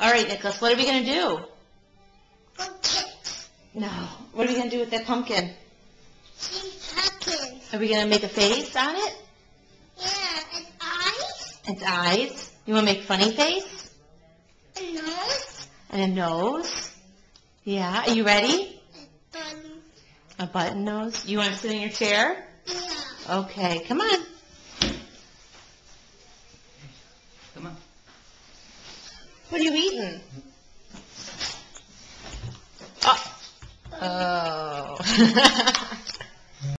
All right, Nicholas, what are we going to do? Pumpkin. No. What are we going to do with that pumpkin? Pumpkin. Are we going to make a face on it? Yeah, and eyes. Its eyes? You want to make a funny face? And nose. And a nose? Yeah. Are you ready? Button. A button nose? You want to sit in your chair? Yeah. Okay, come on. Come on. What are you eating? Oh. Oh.